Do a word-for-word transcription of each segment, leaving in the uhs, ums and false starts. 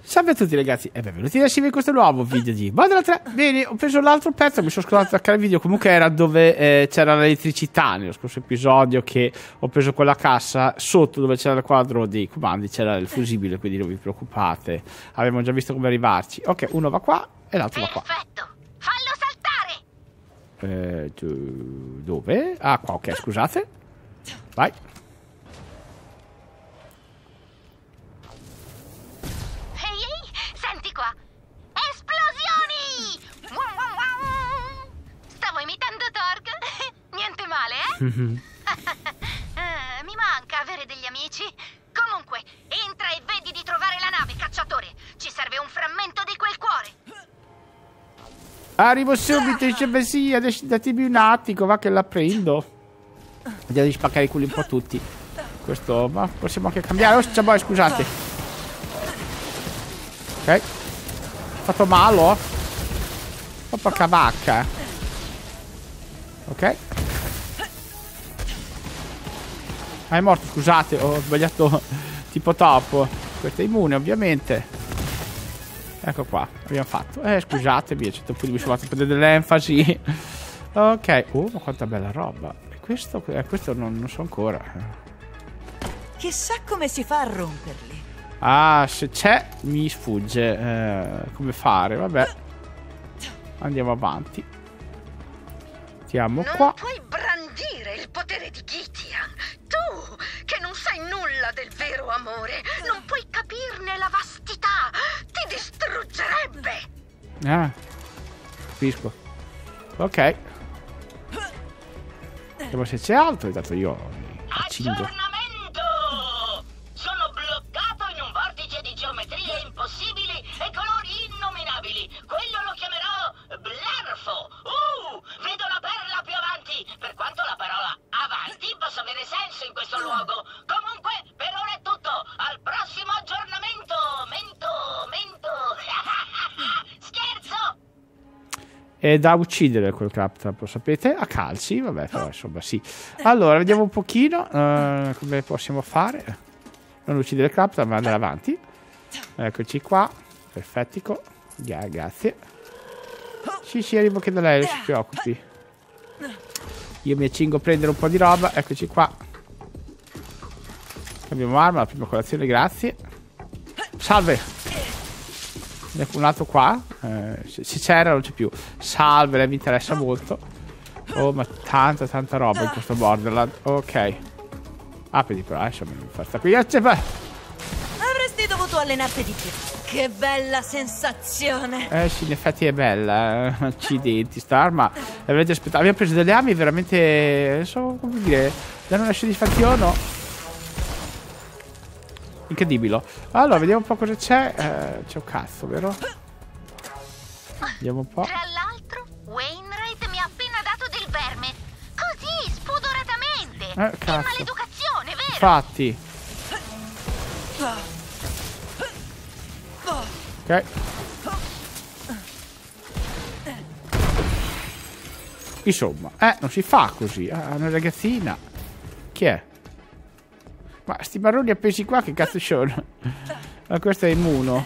Salve a tutti ragazzi e benvenuti assieme in questo nuovo video di Modena tre. Bene, ho preso l'altro pezzo, mi sono scordato di attaccare il video. Comunque era dove eh, c'era l'elettricità nello scorso episodio, che ho preso quella cassa. Sotto dove c'era il quadro dei comandi c'era il fusibile, quindi non vi preoccupate, abbiamo già visto come arrivarci. Ok, uno va qua e l'altro va qua. Perfetto, fallo saltare. Eh, dove? Ah, qua, ok, scusate. Vai. Mi manca avere degli amici. Comunque, entra e vedi di trovare la nave, cacciatore. Ci serve un frammento di quel cuore. Arrivo subito, dice beh sì, adesso datemi un attimo, va che la prendo. Vediamo di spaccare i culi un po' tutti. Questo, ma possiamo anche cambiare. Oh, ciao, boy, scusate. Ok. Ho fatto male. Oh, porca vacca. Ok. Ah, è morto, scusate, ho sbagliato tipo topo. Questo è immune, ovviamente. Ecco qua, abbiamo fatto. Eh, scusatemi, a un certo punto mi sono fatto prendere dell'enfasi. Ok. Oh, ma quanta bella roba. E questo, eh, questo non, non so ancora. Chissà come si fa a romperli. Ah, se c'è, mi sfugge. Eh, come fare, vabbè. Andiamo avanti. Mettiamo qua. Non puoi brandire il potere di Gitian. Tu, che non sai nulla del vero amore, non puoi capirne la vastità. Ti distruggerebbe. Ah, capisco. Ok. Vediamo se c'è altro. Intanto io mi accingo. Aggiornamento! Sono bloccato in un vortice di geometrie impossibili e colori innominabili. Quello lo chiamerò Blerfo. Uh, vedo la perla più avanti. Per quanto la parola avanti possa avere senso in questo luogo. Comunque, per ora è tutto. Al prossimo aggiornamento. Mento, mento. Scherzo! È da uccidere quel Claptrap, lo sapete? A calci, vabbè, però insomma sì. Allora, vediamo un pochino uh, come possiamo fare. Non uccidere il Claptrap, ma andare avanti. Eccoci qua. Perfettico. Yeah, grazie. Sì, sì, arrivo che da lei, non si preoccupi. Io mi accingo a prendere un po' di roba. Eccoci qua. Abbiamo arma, la prima colazione, grazie. Salve. Un altro qua. Eh, se c'era non c'è più. Salve, lei mi interessa molto. Oh, ma tanta tanta roba in questo Borderland. Ok. Apri però, insomma, mi fa sta qui. Avresti dovuto allenarti di più. Che bella sensazione. Eh sì, in effetti è bella. Eh. Accidenti, sta arma. Avete aspettato. Abbiamo preso delle armi veramente. Non so come dire. Danno una soddisfazione. Incredibile. Allora, vediamo un po' cosa c'è. Eh, c'è un cazzo, vero? Vediamo un po'. Tra l'altro, Wainwright mi ha appena dato del verme. Così, spudoratamente. Eh, Che cazzo. maleducazione, vero? Infatti. Ok. Insomma, eh, non si fa così. Ah, una ragazzina. Chi è? Ma sti marroni appesi qua che cazzo sono? Ma questo è immuno.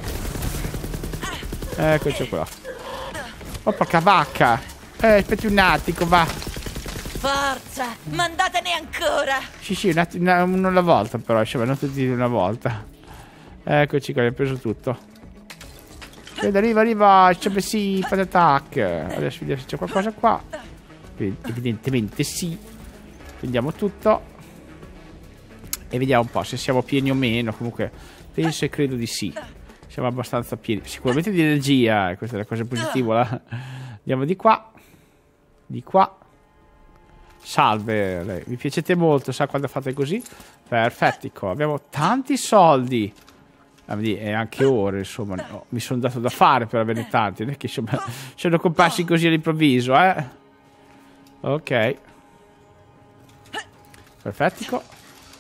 Eccoci qua. Oh, porca vacca. Eh, aspetti un attimo, va. Forza, mandatene ancora. Sì, sì, un attimo, una, uno alla volta però, insomma, non tutti una volta. Eccoci qua, abbiamo preso tutto. Ed arriva, arriva, c'è sì, patattack. Adesso vediamo se c'è qualcosa qua. Evidentemente sì. Prendiamo tutto. E vediamo un po' se siamo pieni o meno. Comunque penso e credo di sì. Siamo abbastanza pieni. Sicuramente di energia. Questa è la cosa positiva. Andiamo di qua. Di qua. Salve. Mi piacete molto. Sa quando fate così? Perfettico. Abbiamo tanti soldi. E anche ore. Insomma. No, mi sono dato da fare per avere tanti. Non è che insomma sono comparsi così all'improvviso. Eh. Ok. Perfettico.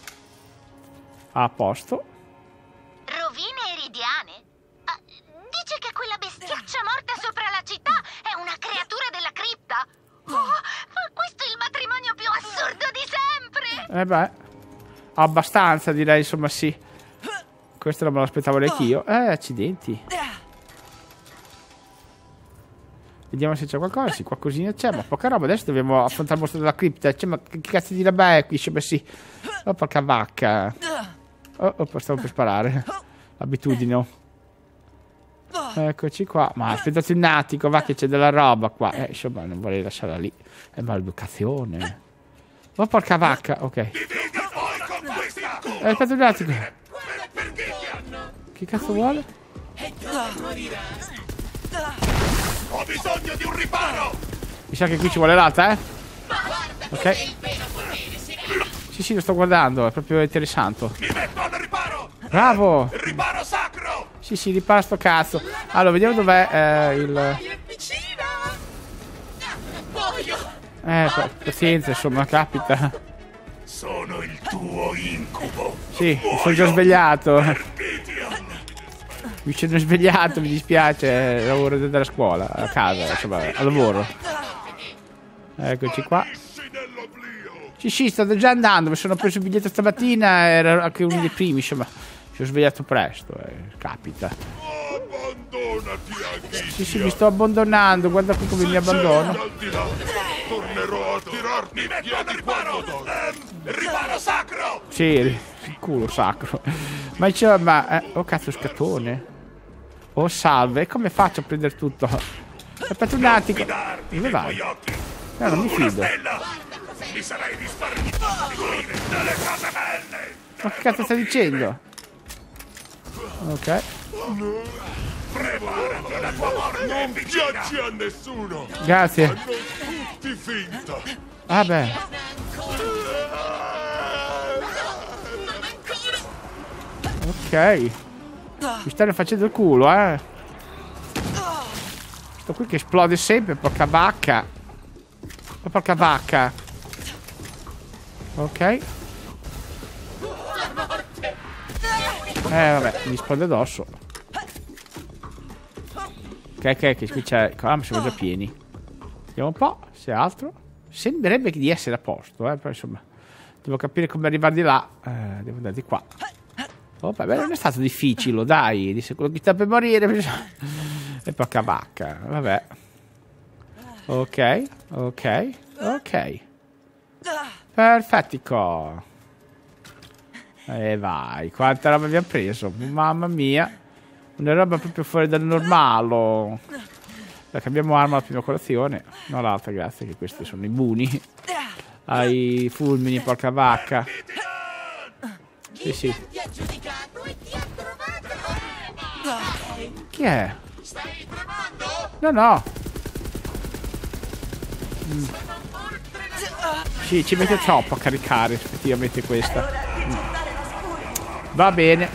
A posto. Rovine eridiane? Ah, dice che quella bestiaccia morta sopra la città è una creatura della cripta? Oh, ma questo è il matrimonio più assurdo di sempre! Eh beh, abbastanza direi, insomma, sì. questo non me l'aspettavo neanche io. Eh, accidenti. Vediamo se c'è qualcosa. Sì, qualcosina c'è, ma poca roba. Adesso dobbiamo affrontare il mostro della cripta. Cioè, ma che cazzo di roba è qui? Cioè, beh, sì. Oh, porca vacca. Oh, oh, stavo per sparare. Abitudine. Eccoci qua. Ma aspettate un attimo, va che c'è della roba qua. Eh, insomma, non vorrei lasciarla lì. È maleducazione. Oh, porca vacca. Ok. Eh, aspetta un attimo. Che cazzo vuole? Ho bisogno di un riparo! Mi sa che qui ci vuole l'altra, eh? Ok. Sì, sì, lo sto guardando, è proprio interessante. Mi metto al riparo! Bravo! Il riparo sacro! Sì, sì, ripara sto cazzo. Allora, vediamo dov'è eh, il... Eh, pazienza, insomma, capita. Sono il tuo incubo. Sì, mi sono già svegliato. Mi sono svegliato, mi dispiace. Lavoro della scuola, a casa, insomma, al lavoro. Eccoci qua. Sì, sì, sto già andando. Mi sono preso il biglietto stamattina. Era anche uno dei primi, insomma. Mi sono svegliato presto, eh, capita. Abbandonati anche. Sì, sì, mi sto abbandonando. Guarda qui come mi abbandono. Tornerò a tirarti piedi quando riparo sacro! Sì, il culo sacro. Ma c'è, ma eh, oh cazzo, scattone. Oh salve, come faccio a prendere tutto? Aspetta un attimo. Dove vai? No, non mi fido. Mi sarei risparmiato delle cose belle! Ma che cazzo stai dicendo? Ok. Preparati, la tua morte non piaci a nessuno! Grazie. Fanno tutti finta! Vabbè. Ok. Mi stanno facendo il culo, eh. Sto qui che esplode sempre, porca vacca. Oh, porca vacca. Ok. Eh, vabbè, mi esplode addosso. Ok, ok, che qui c'è... Ah, ma siamo già pieni. Vediamo un po', se altro. Sembrerebbe di essere a posto, eh. Però insomma, devo capire come arrivare di là. Eh, devo andare di qua. Oh, vabbè, non è stato difficile, dai. Disse quello che sta per morire. E porca vacca, vabbè. Ok, ok, ok. Perfettico. E vai, quanta roba abbiamo preso. Mamma mia. Una roba proprio fuori dal normale. Dai, cambiamo arma alla prima colazione. No, l'altra, grazie, che questi sono i buni. Ai fulmini, porca vacca. Sì, sì. Chi è? No, no. Mm. Sì, ci mette troppo a caricare effettivamente questa. Mm. Va bene.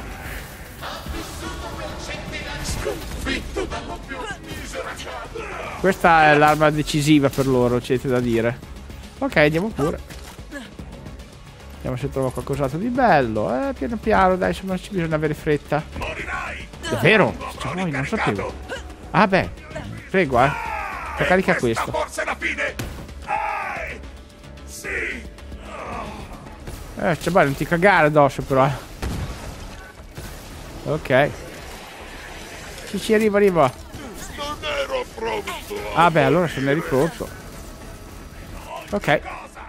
Questa è l'arma decisiva per loro, c'è da dire. Ok, andiamo pure. Vediamo se trovo qualcos'altro di bello. Eh, piano piano, dai, insomma, ci bisogna avere fretta. Davvero? Cioè, voi non sapevo. Ah, beh, prego, eh. Carica questo. Forse la fine. Sì. Eh, cioè, non ti cagare addosso, però, eh. Ok. Ci ci arriva, arriva. Non ero pronto. Ah, beh, allora se ne eri pronto. Ok.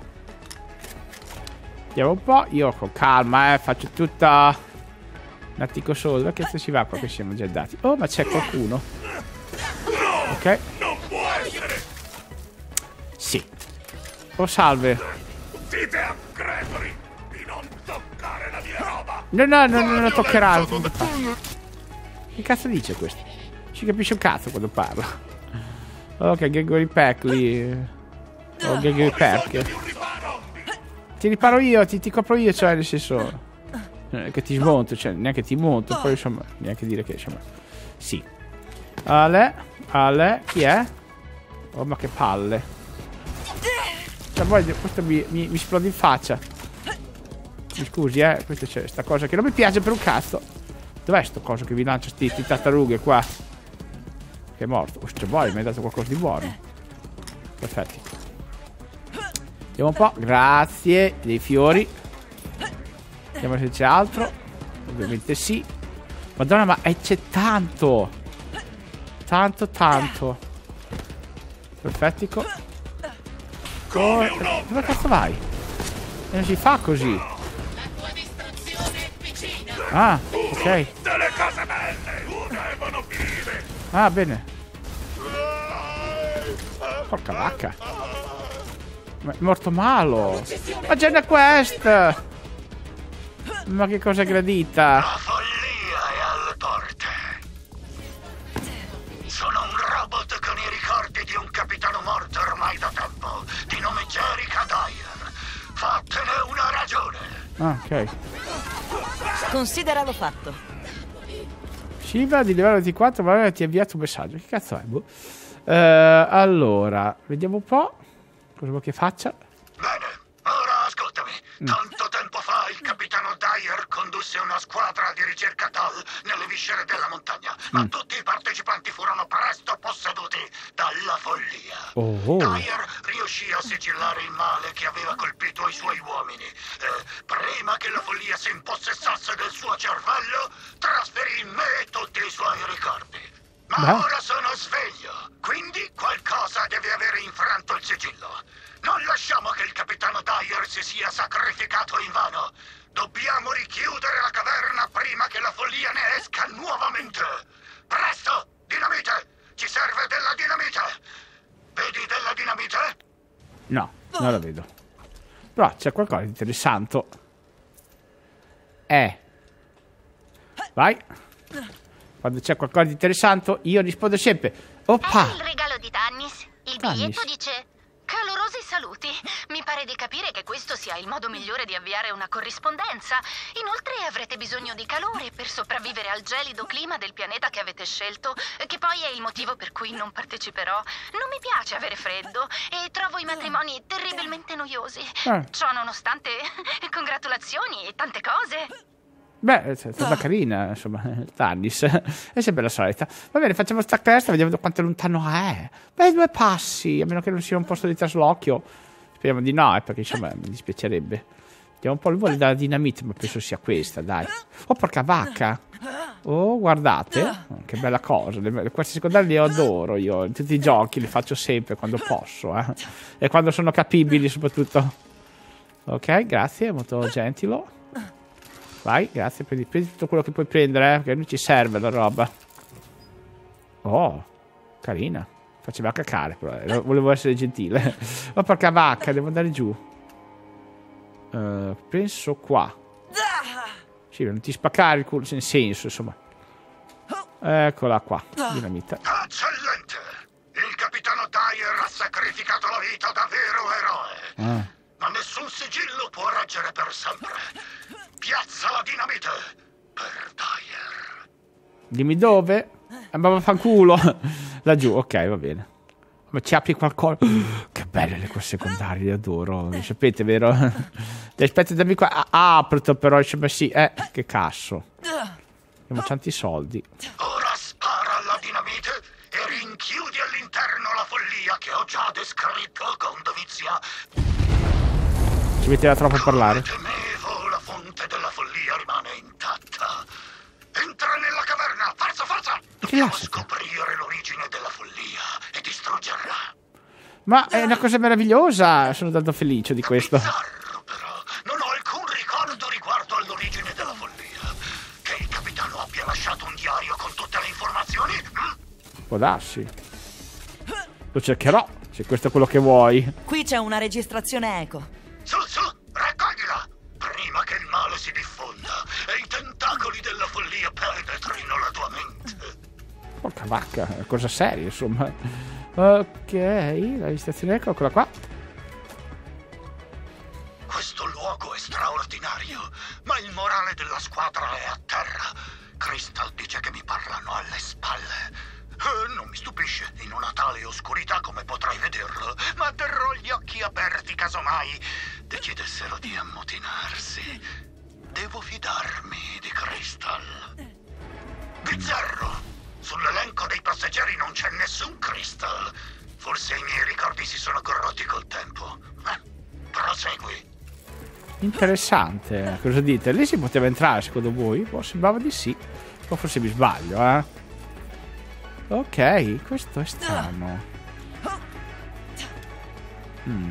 Andiamo un po'. Io con calma, eh. Faccio tutta... Un attico solo. Che se si va qua che siamo già andati. Oh, ma c'è qualcuno. Ok. Non può essere. Sì. Oh, salve. Dite a Gregory di non toccare la mia roba. No, no, no, non lo toccherà. Che cazzo dice questo? Ci capisce un cazzo quando parla. Ok, Gregory Peck lì. Oh, Gregory Peck. Ti riparo io, ti, ti copro io, cioè nel senso... Eh, che ti smonto, cioè neanche ti monto, poi insomma, neanche dire che insomma... Sì. Ale, Ale, chi è? Oh, ma che palle. Cioè, voglio, questo mi, mi, mi esplode in faccia. Mi scusi, eh, questa c'è sta cosa che non mi piace per un cazzo. Dov'è sto coso che vi lancia sti, sti tartarughe qua? Che è morto. Oh, cioè, voi mi hai dato qualcosa di buono. Perfetto. Vediamo un po'. Grazie. Dei fiori. Vediamo se c'è altro. Ovviamente sì. Madonna, ma c'è tanto. Tanto, tanto. Perfettico. Oh, dove cazzo vai? E non si fa così. Ah, ok. Delle cose belle, devono finire. Ah, bene. Porca vacca. Ma è morto malo. Ma c'è una quest. Ma che cosa gradita. La follia è alle porte. Sono un robot con i ricordi di un capitano morto ormai da tempo, di nome Jerica Dyer. Fattene una ragione. Ah, ok. Consideralo fatto. Shiva di livello ventiquattro, ma ti ha inviato un messaggio. Che cazzo è? Boh. Uh, allora, vediamo un po'. Cosa vuoi che faccia? Bene, ora ascoltami. Mm. Tanto tempo fa il capitano Dyer condusse una squadra di ricerca Tal nelle viscere della montagna, ma Mm. tutti i partecipanti furono presto posseduti dalla follia. Oh, oh. Dyer riuscì a sigillare il male che aveva colpito i suoi uomini. E prima che la follia si impossessasse del suo cervello, trasferì in me tutti i suoi ricordi. Ma Beh. ora sono sveglio, quindi qualcosa deve avere infranto il sigillo. Non lasciamo che il capitano Dyer si sia sacrificato invano. Dobbiamo richiudere la caverna prima che la follia ne esca nuovamente. Presto, dinamite! Ci serve della dinamite! Vedi della dinamite? No, non la vedo. Però c'è qualcosa di interessante. Eh. Vai. Quando c'è qualcosa di interessante, io rispondo sempre. Oppa! È il regalo di Tannis. Il Tannis. biglietto dice: calorosi saluti. Mi pare di capire che questo sia il modo migliore di avviare una corrispondenza. Inoltre avrete bisogno di calore per sopravvivere al gelido clima del pianeta che avete scelto, che poi è il motivo per cui non parteciperò. Non mi piace avere freddo e trovo i matrimoni terribilmente noiosi. Eh. Ciò nonostante, congratulazioni e tante cose. Beh, è stata carina, insomma, Tannis. È sempre la solita. Va bene, facciamo sta cresta, vediamo quanto lontano è. Beh, due passi, a meno che non sia un posto di traslochio. Speriamo di no, eh, perché insomma mi dispiacerebbe. Vediamo un po', lui vuole dalla dinamite, ma penso sia questa, dai. Oh, porca vacca. Oh, guardate. Oh, che bella cosa. Le, le queste secondarie le adoro io. In tutti i giochi li faccio sempre quando posso, eh. E quando sono capibili, soprattutto. Ok, grazie, molto gentile. Vai, grazie, prendi, prendi tutto quello che puoi prendere, eh, perché non ci serve la roba. Oh, carina. Faceva cacare, però eh, volevo essere gentile. Ma porca vacca, devo andare giù. Uh, penso qua. Sì, non ti spaccare il culo, nel senso, insomma. Eccola qua, dinamita. Eccellente! Il capitano Dyer ha sacrificato la vita da vero eroe. Ah. Ma nessun sigillo può reggere per sempre. Piazza la dinamite per Dyer. Dimmi dove? Eh, ma fanculo. Laggiù, ok, va bene. Ma ci apri qualcosa? Che belle le cose secondarie, le adoro. Lo sapete, vero? Aspetta, dammi qua. Ah, apro però, ma sì, eh, che cazzo. Abbiamo tanti soldi. Ora spara alla dinamite e rinchiudi all'interno la follia che ho già descritto con dovizia. Ci metteva troppo a parlare. Temevo, la fonte della follia rimane intatta. Entra nella caverna, forza, forza! Dobbiamo scoprire l'origine della follia e distruggerla. Ma è una cosa meravigliosa, sono tanto felice di questo. Bizzarro, però. Non ho alcun ricordo riguardo all'origine della follia. Che il capitano abbia lasciato un diario con tutte le informazioni? Hm? Può darsi. Lo cercherò, se questo è quello che vuoi. Qui c'è una registrazione eco. Su, su, raccoglila! Prima che il male si diffonda e i tentacoli della follia penetrino la tua mente. Porca vacca, è cosa seria, insomma. Ok, la registrazione, ecco, quella qua. Questo luogo è straordinario, ma il morale della squadra è a terra. Crystal dice che mi parlano alle spalle. Eh, non mi stupisce, in una tale oscurità come potrai vederlo, ma terrò gli occhi aperti casomai decidessero di ammutinarsi. Devo fidarmi di Crystal. Bizzarro! Sull'elenco dei passeggeri non c'è nessun Crystal. Forse i miei ricordi si sono corrotti col tempo. Eh, prosegui. Interessante, cosa dite? Lì si poteva entrare secondo voi? Boh, sembrava di sì. O forse mi sbaglio, eh. Ok, questo è strano. Mm.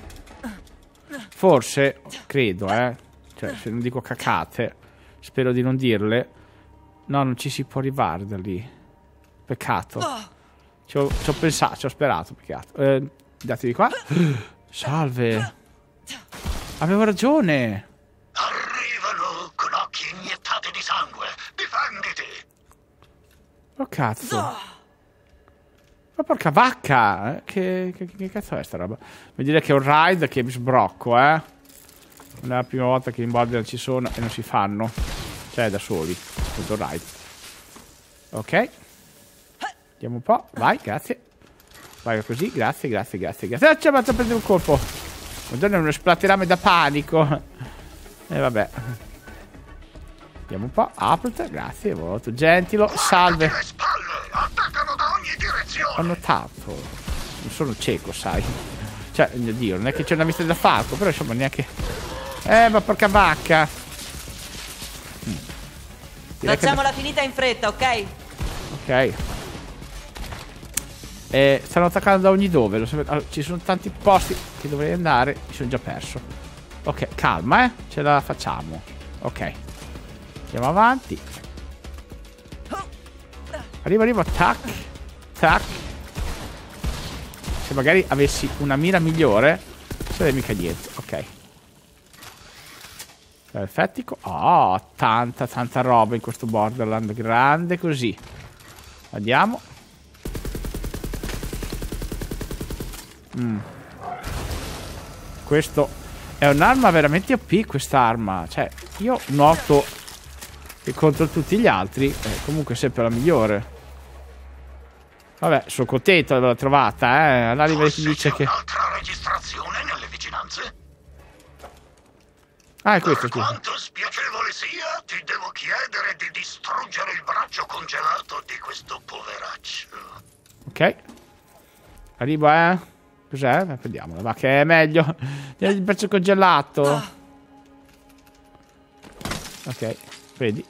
Forse, credo, eh. Cioè, se non dico cacate, spero di non dirle. No, non ci si può arrivare da lì. Peccato. Ci ho, ci ho pensato, ci ho sperato, peccato. Eh, datevi qua. Salve. Avevo ragione. Arrivano con occhi iniettati di sangue. Difenditi. Oh cazzo. Ma porca vacca. eh, Che, che, che cazzo è sta roba? Vuol dire che è un raid che mi sbrocco, eh. Non è la prima volta che in Borderlands ci sono e non si fanno. Cioè da soli. Tutto raid. Ok. Andiamo un po'. Vai, grazie. Vai così, grazie, grazie, grazie, grazie. Ah, ci ha fatto a prendere un colpo. Madonna, è uno splatterame da panico. E eh, vabbè. Andiamo un po'. Aprite, grazie, molto gentile. Salve. Le spalle attaccano da ogni direzione. Ho notato. Non sono cieco, sai. Cioè, mio Dio, non è che c'è una vista da falco, però insomma neanche... Eh, ma porca vacca. Mm. Facciamola che... finita in fretta, ok? Ok. Eh, stanno attaccando da ogni dove. Lo sapete. Allora, ci sono tanti posti che dovrei andare. Mi sono già perso. Ok, calma, eh. Ce la facciamo. Ok. Andiamo avanti. Arrivo, arrivo. Tac. Tac. Se magari avessi una mira migliore, non sarebbe mica niente. Ok. Perfettico. Oh, tanta, tanta roba in questo Borderland. Grande così. Andiamo. Mm. Questo è un'arma veramente O P, quest'arma. Cioè, io noto che contro tutti gli altri è comunque sempre la migliore. Vabbè, sono contento di averla trovata, eh. All'anima ti dice che... Un'altra registrazione nelle vicinanze? Ah, è questo, Per scusa. quanto spiacevole sia, ti devo chiedere di distruggere il braccio congelato di questo poveraccio. Ok. Arrivo, eh. Cos'è? Prendiamola, va che è meglio. Il braccio congelato. Ok, vedi.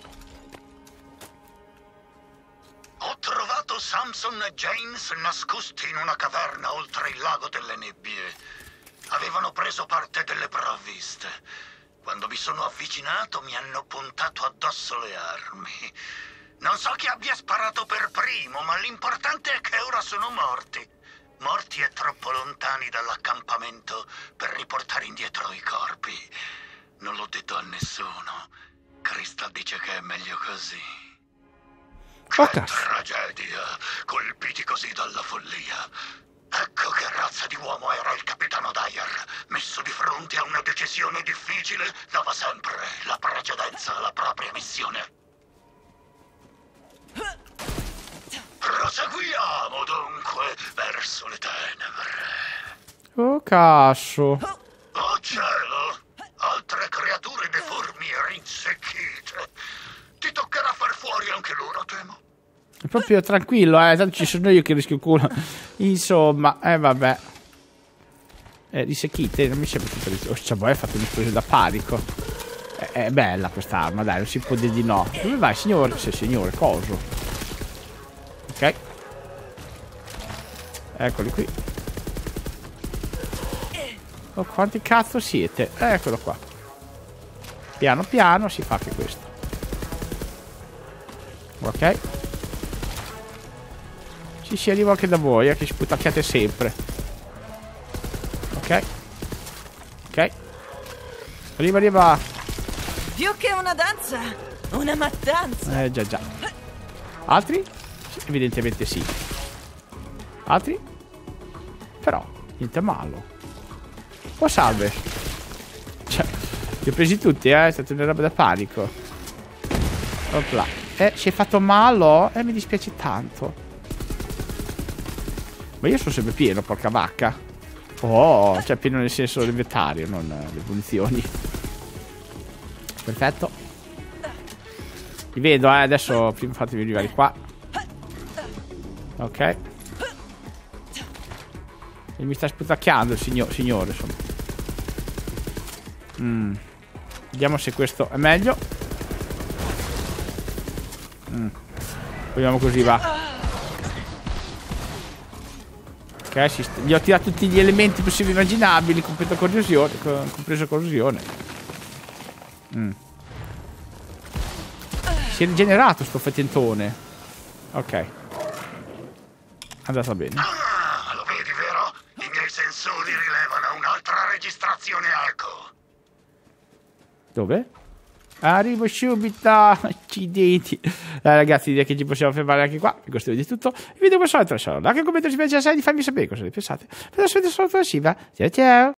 Ho trovato Samson e James nascosti in una caverna oltre il lago delle nebbie. Avevano preso parte delle provviste. Quando mi sono avvicinato mi hanno puntato addosso le armi. Non so chi abbia sparato per primo, ma l'importante è che ora sono morti. Morti e troppo lontani dall'accampamento per riportare indietro i corpi. Non l'ho detto a nessuno. Crystal dice che è meglio così. Oh, Che cazzo. tragedia, colpiti così dalla follia. Ecco che razza di uomo era il capitano Dyer. Messo di fronte a una decisione difficile, dava sempre la precedenza alla propria missione. Proseguiamo dunque verso le tenebre. Oh, cazzo. Oh cielo! Altre creature deformi e rinsecchite. Ti toccherà far fuori anche loro, temo. È proprio tranquillo, eh. Tanto ci sono io che rischio il culo. Insomma, eh, vabbè. Eh, risecchite, non mi sembra tutto di... Oh, c'è ha fatto un'esplosione da panico. È, è bella quest'arma, dai, non si può dire di no. Dove vai, signore? Sì, signore, coso. Ok. Eccoli qui. Oh, quanti cazzo siete? Eccolo qua. Piano piano si fa anche questo. Ok. Ci si arriva anche da voi, eh, che sputacchiate sempre. Ok. Ok. Arriva, arriva. Più che una danza, una mattanza. Eh, già, già. Altri? Sì, evidentemente sì. Altri? Però, niente malo. Oh, salve. Cioè, li ho presi tutti, eh. È stata una roba da panico. Opla. Eh, si è fatto malo? Eh, mi dispiace tanto. Ma io sono sempre pieno, porca vacca. Oh, cioè pieno nel senso dell'inventario, non eh, le munizioni. Perfetto. Li vedo, eh. Adesso prima fatemi arrivare qua. Ok. E mi sta sputacchiando il signor, signore, insomma. Mm. Vediamo se questo è meglio. Mm. Proviamo così, va. Ok, si gli ho tirato tutti gli elementi possibili immaginabili, compreso corrosione. Compreso corrosione. Mm. Si è rigenerato sto fetentone. Ok. È andata bene. Ah, lo vedi, vero? I miei sensori rilevano un'altra registrazione Arco. Dove? Arrivo subito. Accidenti. Dai ragazzi, direi che ci possiamo fermare anche qua. Questo video è tutto. Il video questo è altro. Anche un commento se vi piace assai di farmi sapere cosa ne pensate. Per la prossima, ciao ciao.